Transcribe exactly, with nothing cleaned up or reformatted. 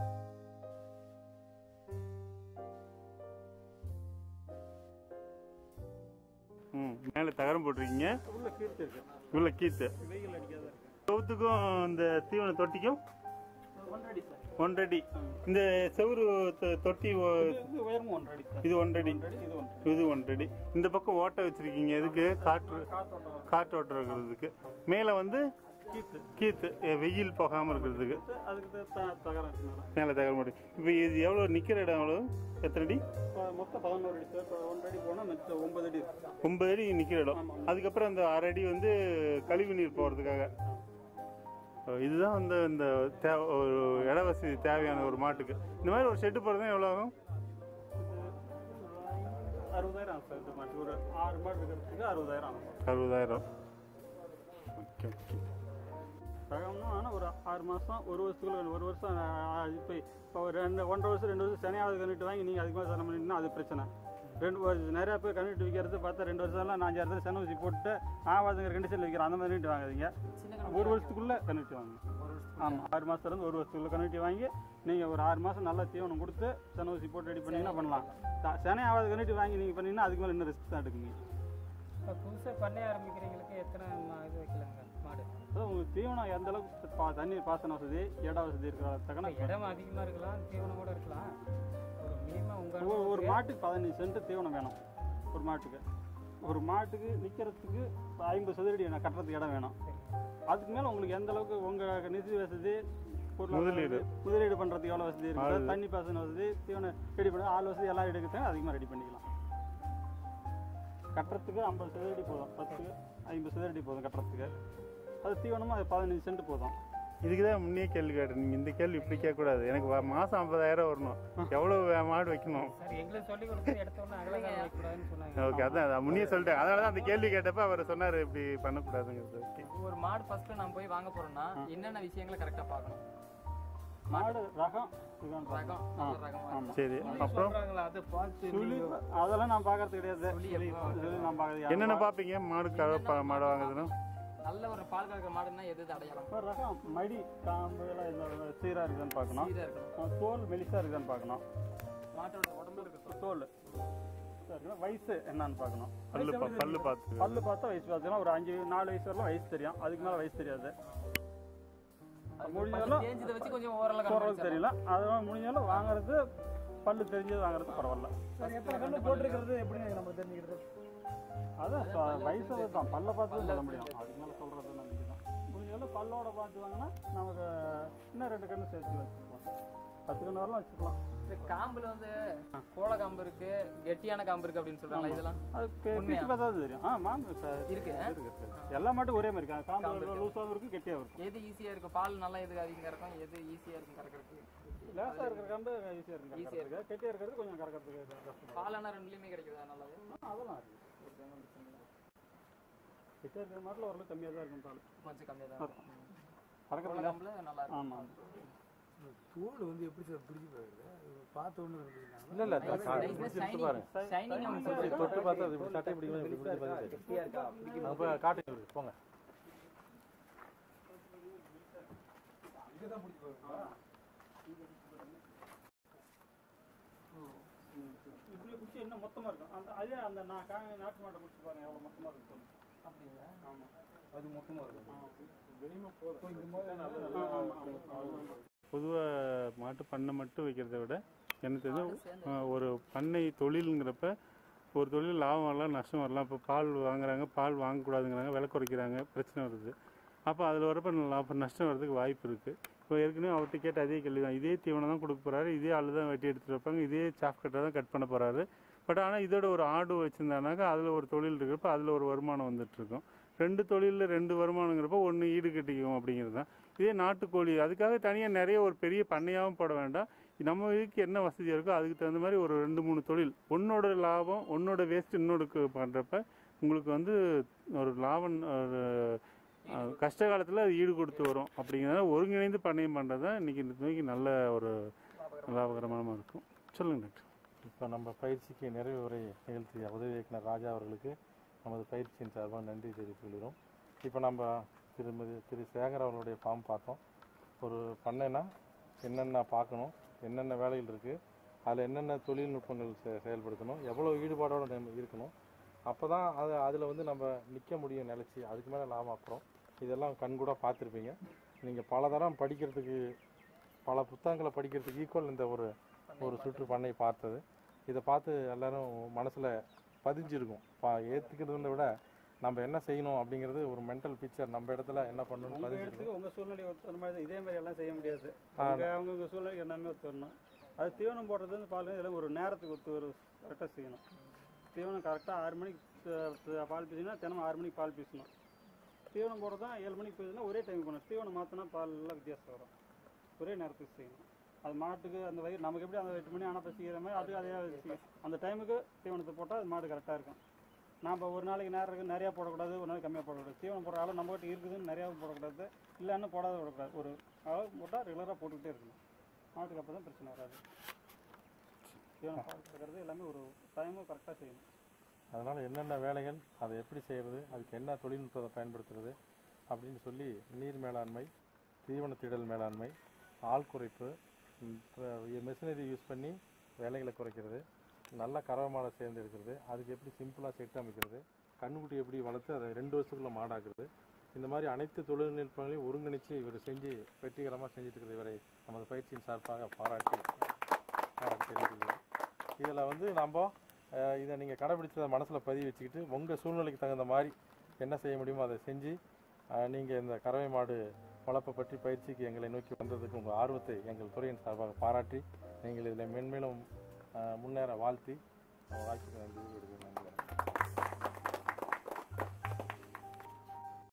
ம், மேலே தகரம் போட்டிருக்கீங்க. உள்ள கீத்து இருக்கு. உள்ள கீத்து. வெயில் அடிக்காத இருக்கு. சவுத்துக்கும் இந்த தீவன தொட்டிக்கும் ஒன்றடி சார். ஒன்றடி. இந்த செவுரு தொட்டி உயரமும் ஒன்றடி. இது ஒன்றடி. இது ஒன்றடி. இந்த பக்கம் ஓட்டை வச்சிருக்கீங்க. எதுக்கு? காற்று காற்று ஓட்டம் இருக்கிறதுக்கு. மேலே வந்து கீத்து வெயில் போகாம இருக்கிறதுக்கு. மேலே தகரம் போட்டு. இப்போ இது எவ்வளோ நிற்கிற இடம்? எவ்வளோ? எத்தனை அடி? மொத்தம் பதினோரு அடி சார். ஒன்றடி போனால் ஒன்பது அடி. ஒன்பது அடி நிற்கிற இடம். அதுக்கப்புறம் அந்த அரை அடி வந்து கழிவு நீர் போகிறதுக்காக. இதுதான் வந்து இந்த ஒரு இட வசதி தேவையான ஒரு மாட்டுக்கு. இந்த மாதிரி ஒரு ஷெட்டு போடுறது எவ்வளோ ஆகும்? அறுபதாயிரம் ஆகும் சார். இந்த மாட்டுக்கு ஒரு ஆறு மாடு இருக்கிறதுக்கு அறுபதாயிரம் ஆகும். அறுபதாயிரம். Okay okay. ரகம்னா ஆனால் ஒரு ஆறு மாதம் ஒரு வருஷத்துக்குள்ள ஒரு வருஷம் இப்போ இப்போ ஒரு ரெண்டு ஒன்றரை வருஷம் ரெண்டு வருஷம் சனியாவது கண்டுட்டு வாங்கி நீங்கள் அதுக்கு மேலே தரம் பண்ணிட்டுனா அது பிரச்சனை. ரெண்டு நிறையா பேர் கண்டுட்டு விற்கிறது பார்த்தா ரெண்டு வருஷம்லாம் நான் அஞ்சாறு தடவை சென ஊசி போட்டு ஆவாதுங்கிற கண்டிஷனில் விற்கிறேன். அந்த மாதிரி கண்டுட்டு வாங்காதீங்க. ஒரு வருஷத்துக்குள்ளே கண்டுட்டு வாங்க. ஆமாம், ஆறு மாதத்துலேருந்து ஒரு வருஷத்துக்குள்ளே கண்டுட்டு வாங்கி நீங்கள் ஒரு ஆறு மாதம் நல்லா தீவனம் கொடுத்து சென ஊசி போட்டு ரெடி பண்ணிங்கன்னா பண்ணலாம். செனை ஆவாது கண்டுட்டு வாங்கி நீங்கள் பண்ணிங்கன்னா அதுக்கு மேலே இன்னும் ரிஸ்க் தான் எடுக்குங்க. இப்போ புதுசாக பண்ண ஆரம்பிக்கிறவங்களுக்கு எத்தனை இது வைக்கலாங்க மாடு? அதான் உங்களுக்கு தீவனம் எந்த அளவுக்கு பா தண்ணி பாசன வசதி இட வசதி இருக்கிற தக்கன இடம் அதிகமாக இருக்கலாம், தீவனம் கூட இருக்கலாம். ஒரு மினிமம் உங்கள் ஒரு மாட்டுக்கு பதினஞ்சு சென்ட் தீவனம் வேணும். ஒரு மாட்டுக்கு ஒரு மாட்டுக்கு நிற்கிறதுக்கு ஐம்பது சதுரடி கட்டுறதுக்கு இடம் வேணும். அதுக்கு மேலே உங்களுக்கு எந்த அளவுக்கு உங்கள் நிதி வசதி முதலீடு முதலீடு பண்ணுறதுக்கு எவ்வளோ வசதி இருக்குது, தண்ணி பாசன வசதி, தீவனம் ரெடி பண்ண ஆள் வசதி எல்லாம் எடுக்கிறதுக்கு அதிகமாக ரெடி பண்ணிக்கலாம். கட்டுறதுக்கு ஐம்பது சதுரடி போதும். பத்துக்கு ஐம்பது சதுரடி போதும் கட்டுறதுக்கு. அது தீவனமும் அது பதினஞ்சு சென்ட் போதும். இதுக்கு தான் முன்னே கேள்வி கேட்டேன். நீங்கள் இந்த கேள்வி இப்படி கேட்கக்கூடாது. எனக்கு மாதம் ஐம்பதாயிரம் வரணும். எவ்வளோ மாடு வைக்கணும்? சார் எங்களுக்கு சொல்லி கொடுத்து எடுத்தோன்னே அகலகாரம் வைக்கக்கூடாதுன்னு சொன்னாங்க. ஓகே, அதான் முன்னே சொல்லிட்டேன். அதனால தான் அந்த கேள்வி கேட்டப்ப அவர் சொன்னார் இப்படி பண்ணக்கூடாதுங்கிறது. ஓகே. ஒரு மாடு ஃபர்ஸ்ட் நம்ம போய் வாங்க போறோம்னா என்னென்ன விஷயங்களை கரெக்டாக பார்க்கணும்? மாடு ரகம் ரகம் சரி. அப்புறம் அதெல்லாம் நான் பார்க்கறது கிடையாது. நான் பார்க்கறது என்னென்ன பார்ப்பீங்க மாடு மாடு வாங்குறதுன்னா? நல்ல ஒரு பால் கறக்கிற மாடுன்னா எது அடையாளம்? ரகம் மடி காம்பு எல்லாம் சீராக இருக்குதுன்னு பார்க்கணும். தோல் மெலிசா இருக்குதுன்னு பார்க்கணும். மாட்டோட உடம்புல இருக்க தோல் வயசு என்னன்னு பார்க்கணும். பல்லு பல்லு பார்த்து பல்லு பார்த்தா வயசு பார்த்தீங்கன்னா ஒரு அஞ்சு நாலு வயசு வரலாம் வயசு தெரியும். அதுக்கு மேலே வயசு தெரியாது. முடிஞ்சாலும் வச்சு கொஞ்சம் ஓரளவுக்கு தெரியல. அதெல்லாம் முடிஞ்சாலும் வாங்குறது பல்லு தெரிஞ்சது வாங்குறது பரவாயில்ல. போட்டிருக்கிறது எப்படி நம்ம தெரிஞ்சுக்கிறது? அதான் வயசு தான். பல்ல பார்த்து சொல்ல முடியும். அதுக்கு மேலே சொல்றது நம்பிக்கை தான். முடிஞ்சாலும் பல்லோட பார்த்து வாங்கினா நமக்கு இன்னும் ரெண்டு கண்ணு சேர்த்து வச்சுக்கலாம். பத்து கண்ணு வரலாம் வச்சுக்கலாம். காம்புல வந்து கோல காம்பு இருக்கு, கெட்டியான காம்பு இருக்கு அப்படின்னு சொல்றாங்க. இதெல்லாம் அது பார்த்தா தெரியும். ஆ மாம்பு இருக்கு. எல்லா மாட்டும் ஒரே மாதிரி இருக்கு. காம்பு லூஸாகவும் இருக்கு, கெட்டியாகவும் இருக்கும். எது ஈஸியா இருக்கும்? பால் நல்லா எது அதிகம் கறக்கும்? எது ஈஸியா இருக்கும் கறக்கிறதுக்கு? லேசா இருக்கிற காம்பு ஈஸியா இருக்கும். ஈஸியா இருக்கு. கெட்டியா இருக்கிறது கொஞ்சம் கறக்கிறதுக்கு. பால் ஆனால் ரெண்டுலயுமே கிடைக்குதா? நல்லது. அதெல்லாம் இருக்கு. கெட்டியா இருக்கிற மாட்டில் ஓரளவு கம்மியாக தான் இருக்கும். பால் கொஞ்சம் கம்மியாக தான் இருக்கும். கறக்கிற காம்புல நல்லா இருக்கும். ஆமாம். தோல் வந்து எப்படி சார் பிடிச்சி போயிடுது? பார்த்த ஒன்று இல்லை இல்லை தொட்டு பார்த்தா அது சட்டை பிடிக்கும். அப்போ காட்டு போங்க. இப்படி குச்சி என்ன மொத்தமாக இருக்கும். அந்த அதே அந்த நான் காங்க நாட்டு மாட்டை குடிச்சு பாருங்க எவ்வளோ மொத்தமாக இருக்கும். அப்படிங்களா? ஆமாம், அது மொத்தமாக இருக்கும். பொதுவாக மாட்டு பண்ணை மட்டும் வைக்கிறத விட எனக்கு தெரிஞ்சு ஒரு பண்ணை தொழிலுங்கிறப்ப ஒரு தொழில் லாபம் வரலாம், நஷ்டம் வரலாம். இப்போ பால் வாங்குறாங்க, பால் வாங்கக்கூடாதுங்கிறாங்க, விலை குறைக்கிறாங்க, பிரச்சனை வருது. அப்போ அதில் வரப்போ லாபம் நஷ்டம் வர்றதுக்கு வாய்ப்பு இருக்குது. இப்போ ஏற்கனவே அவர்கிட்ட கேட்ட அதே கேள்வி தான். இதே தீவனம் தான் கொடுக்க போகிறாரு, இதே ஆள் தான் வெட்டி எடுத்துகிட்டு வைப்பாங்க, இதே சாஃப் கட்டை தான் கட் பண்ண போகிறாரு. பட் ஆனால் இதோட ஒரு ஆடு வச்சுருந்தானாக்கா அதில் ஒரு தொழில் இருக்கிறப்ப அதில் ஒரு வருமானம் வந்துட்டுருக்கும். ரெண்டு தொழிலில் ரெண்டு வருமானங்கிறப்ப ஒன்று ஈடு கட்டிக்கும் அப்படிங்கிறது தான். இதே நாட்டுக்கோழி அதுக்காக தனியாக நிறைய ஒரு பெரிய பண்ணையாகவும் போட வேண்டாம். நம்ம இதுக்கு என்ன வசதியாக இருக்கோ அதுக்கு தகுந்த மாதிரி ஒரு ரெண்டு மூணு தொழில், ஒன்னோட லாபம் ஒன்னோட வேஸ்ட் இன்னொருக்கு பண்ணுறப்ப உங்களுக்கு வந்து ஒரு லாபம் ஒரு கஷ்ட காலத்தில் அது ஈடு கொடுத்து வரும். அப்படிங்கிறத ஒருங்கிணைந்து பண்ணையம் பண்ணுறது தான் இன்றைக்கி நோக்கி நல்ல ஒரு லாபகரமாக இருக்கும். சொல்லுங்கள் டாக்டர். இப்போ நம்ம பயிற்சிக்கு நிறைவு உரை நிகழ்த்திய உதவி இயக்குனர் ராஜா அவர்களுக்கு நமது பயிற்சியின் சார்பாக நன்றி தெரிவித்துக் கொள்கிறோம். இப்போ நம்ம திருமதி திரு சேகர் அவர்களுடைய ஃபார்ம் பார்த்தோம். ஒரு பண்ணைனா என்னென்ன பார்க்கணும், என்னென்ன வேலைகள் இருக்குது, அதில் என்னென்ன தொழில்நுட்பங்கள் செ செயல்படுத்தணும், எவ்வளோ ஈடுபாடோடு நம்ம இருக்கணும். அப்போ தான் அது அதில் வந்து நம்ம நிற்க முடியும் நிலச்சி. அதுக்கு மேலே லாபம். அப்புறம் இதெல்லாம் கண்கூட பார்த்துருப்பீங்க. நீங்கள் பல தரம் படிக்கிறதுக்கு, பல புத்தகங்களை படிக்கிறதுக்கு ஈக்குவல் இந்த ஒரு ஒரு சுற்று பண்ணை பார்த்தது. இதை பார்த்து எல்லோரும் மனசில் பதிஞ்சிருக்கும். பா ஏற்றுக்கிறத விட நம்ம என்ன செய்யணும் அப்படிங்கிறது ஒரு மென்டல் பிக்சர் நம்ம இடத்துல என்ன பண்ணணும்னு உங்கள் பதிஞ்சிருக்கும். இடத்துக்கு உங்கள் சூழ்நிலை ஒத்து மாதிரி தான். இதே மாதிரி எல்லாம் செய்ய முடியாது. அவங்க அவங்கவுங்க சூழ்நிலைக்கு எல்லாமே ஒத்து வரணும். அது தீவனம் போடுறது வந்து பால் இதெல்லாம் ஒரு நேரத்துக்கு ஒத்து ஒரு கரெக்டாக செய்யணும். தீவனம் கரெக்டாக ஆறு மணிக்கு அஹ், பால் பீசினா தினமும் ஆறு மணிக்கு பால் பீசணும். தீவனம் போடுறது தான் ஏழு மணிக்கு போயிடுதுன்னா ஒரே டைம் போகணும். தீவனம் மாற்றினா பால் எல்லாம் வித்தியாசம் வரும். ஒரே நேரத்துக்கு செய்யணும். அது மாட்டுக்கு அந்த வயிறு நமக்கு எப்படி அந்த எட்டு மணி ஆனால் பசிக்கிற மாதிரி அது அதே செய்யும். அந்த டைமுக்கு தீவனத்தை போட்டால் அது மாடு கரெக்டாக இருக்கும். நாம் ஒரு நாளைக்கு நேரம் இருக்குது நிறையா போடக்கூடாது, ஒரு நாளைக்கு கம்மியாக போடக்கூடாது. தீவனம் போடுற அளவு நம்ம கிட்ட இருக்குதுன்னு நிறையாவும் போடக்கூடாது, இல்லைன்னு போடாத விடக்கூடாது. ஒரு அளவு போட்டால் ரெகுலராக போட்டுக்கிட்டே இருக்கணும். மாட்டுக்கு அப்போ தான் பிரச்சனை வராது. தீவனம் பால் கொடுக்கறது எல்லாமே ஒரு டைமும் கரெக்டாக செய்யணும். அதனால் என்னென்ன வேலைகள், அதை எப்படி செய்கிறது, அதுக்கு என்ன தொழில்நுட்பத்தை பயன்படுத்துறது அப்படின்னு சொல்லி நீர் மேலாண்மை, தீவனத்திடல் மேலாண்மை, ஆள் குறைப்பு, மெஷினரி யூஸ் பண்ணி வேலைகளை குறைக்கிறது, நல்ல கறவை மாடை சேர்ந்தெடுக்கிறது, அதுக்கு எப்படி சிம்பிளாக செட் அமைக்கிறது, கண்ணுக்குட்டி எப்படி வளர்த்து அதை ரெண்டு வருஷத்துக்குள்ள மாடாக்குறது, இந்த மாதிரி அனைத்து தொழில்நுட்பங்களையும் ஒருங்கிணைச்சு இவர் செஞ்சு வெற்றிகரமாக செஞ்சுட்டு இருக்கிற இவரை நமது பயிற்சியின் சார்பாக பாராட்டி பாராட்டி தெரிவிக்கிறேன். இதில் வந்து நம்ம அஹ், இதை நீங்கள் கடைபிடிச்சதை மனசில் பதிவு வச்சுக்கிட்டு உங்கள் சூழ்நிலைக்கு தகுந்த மாதிரி என்ன செய்ய முடியுமோ அதை செஞ்சு நீங்கள் இந்த கறவை மாடு வளர்ப்பை பற்றி பயிற்சிக்கு எங்களை நோக்கி வந்ததுக்கு உங்கள் ஆர்வத்தை எங்கள் துறையின் சார்பாக பாராட்டி நீங்கள் இதில் மென்மேலும் அஹ், முன்னேற வாழ்த்தி வாழ்த்துக்கு நன்றி விடுகிறேன்.